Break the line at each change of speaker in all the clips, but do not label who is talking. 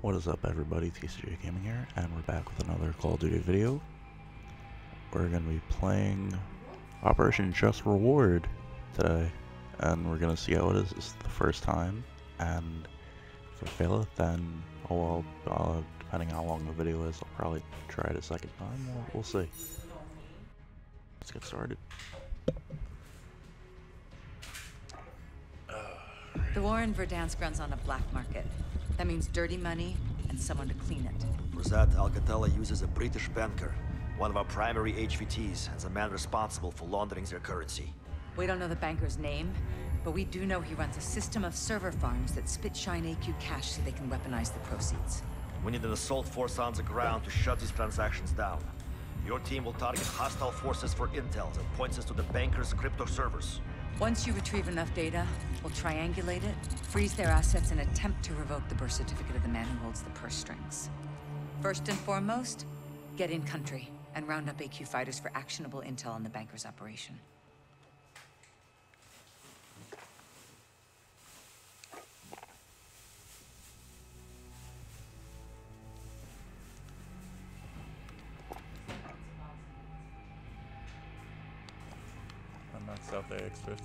What is up, everybody? TCJ Gaming here, and we're back with another Call of Duty video. We're going to be playing Operation Just Reward today, and we're going to see how it is. This is the first time, and if I fail it, then, depending on how long the video is, I'll probably try it a second time. We'll see. Let's get started.
The war in Verdansk runs on a black market. That means dirty money and someone to clean it.
For that, Alcatala uses a British banker, one of our primary HVTs, as a man responsible for laundering their currency.
We don't know the banker's name, but we do know he runs a system of server farms that spit shine AQ cash so they can weaponize the proceeds.
We need an assault force on the ground to shut these transactions down. Your team will target hostile forces for intel that points us to the banker's crypto servers.
Once you retrieve enough data, we'll triangulate it, freeze their assets, and attempt to revoke the birth certificate of the man who holds the purse strings. First and foremost, get in country and round up AQ fighters for actionable intel on the banker's operation.
And that's out the X50.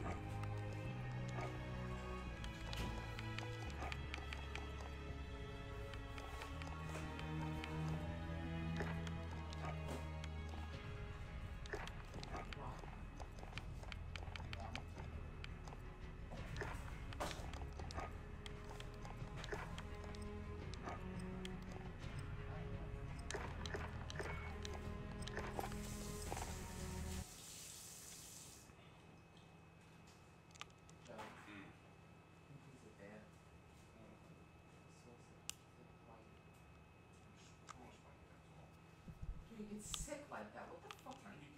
It's sick like that. What the fuck are you?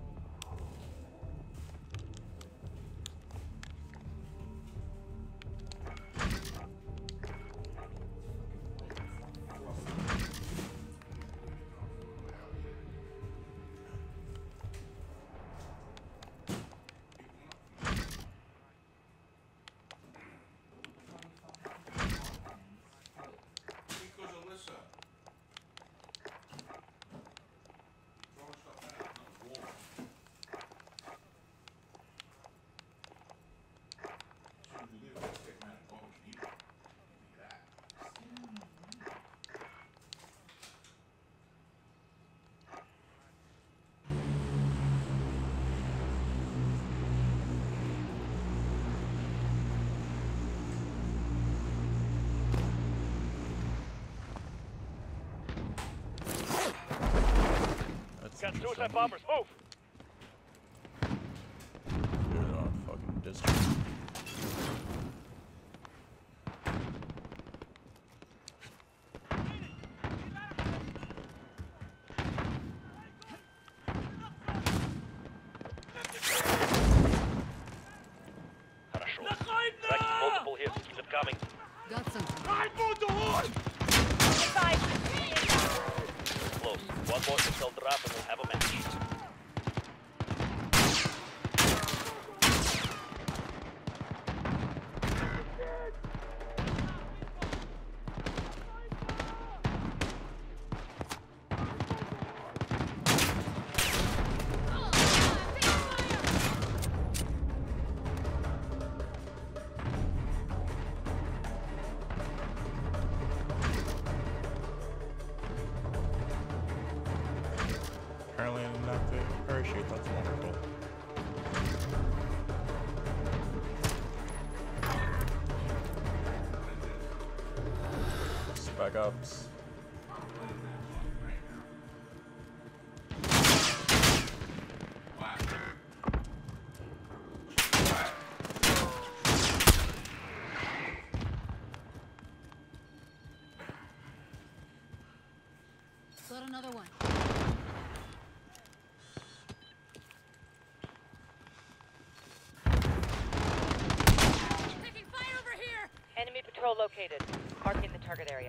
Got suicide bombers, move!
Dude, on fucking district.
Хорошо. Tracking multiple hits, keep them coming.
Got something.
Close. One more intel drop and we'll have a match.
Apparently I didn't have to parachute, that's wonderful. Spec ups.
Got another one.
Enemy patrol located. Marking the target area.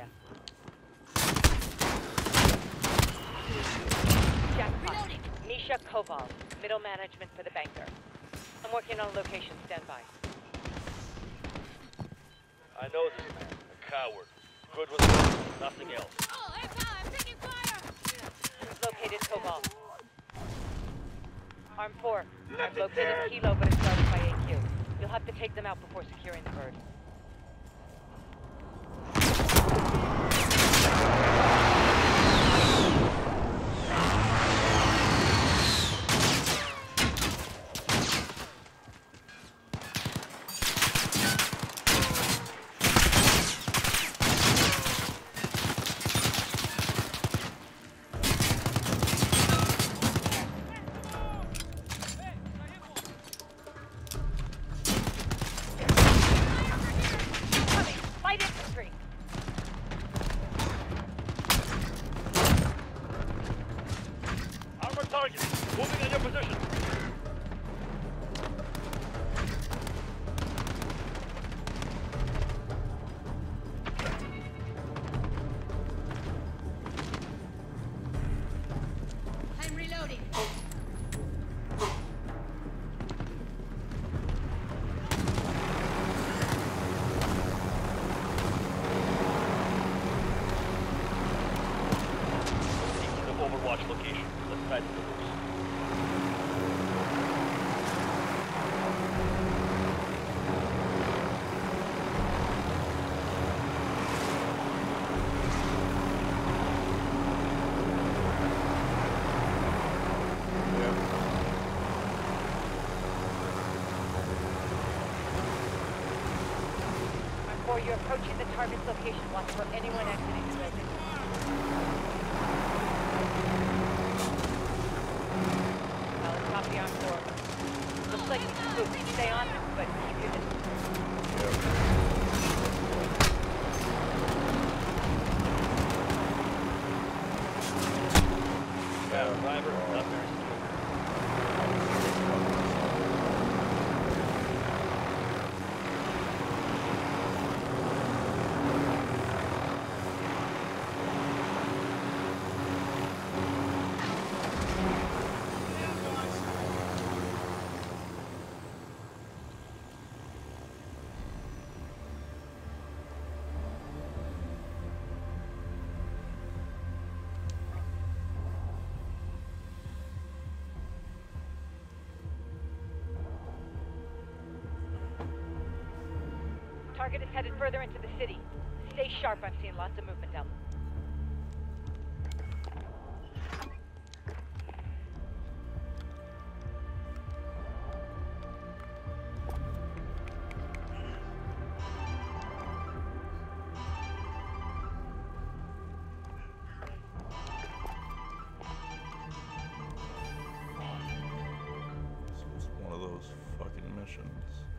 Jackpot. Misha Koval, middle management for the banker. I'm working on a location. Stand by.
I know this man, a coward. Good result. Nothing else.
Oh, hey, pal, I'm taking fire! Who's located Cobalt? Arm 4. I've located Kilo, but it's guarded by AQ. You'll have to take them out before securing the bird. Light infantry!
Armored target. Moving in your position.
I'm reloading.
Taking the Overwatch location. Let's try to do this.
Arm 4, you're approaching the target's location. Watch for anyone exiting the building. Well, it's copy Arm 4. Looks like it's spooked. Stay on them, but keep your distance.
Driver, not very secure.
Target is headed further into the city. Stay sharp, I'm seeing lots of movement out.
So it's one of those fucking missions.